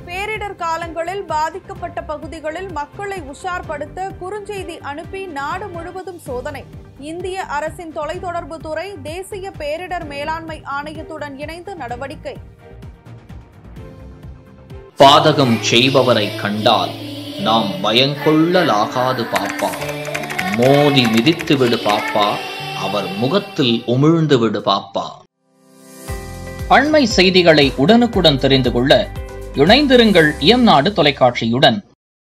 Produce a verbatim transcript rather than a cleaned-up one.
பேரிடர் காலங்களில் பாதிக்கப்பட்ட பகுதிகளில் மக்களை உஷார்படுத்த குறுஞ்செய்தி அனுப்பி நாடு முழுவதும் சோதனை. இந்திய அரசின் தொலைத்தொடர்பு துறை தேசிய பேரிடர் மேலாண்மை ஆணையத்துடன் இணைந்து நடவடிக்கை. பாதகம் செய்பவரை கண்டால் நாம் பயங்கொள்ளலாகாது பாப்பா. மோதி மிதித்து விடு பாப்பா, அவர் முகத்தில் உமிழ்ந்து விடு பாப்பா. அண்மை செய்திகளை உடனுக்குடன் தெரிந்து கொள்ள இணைந்திருங்கள் இயம்நாடு தொலைக்காட்சியுடன்.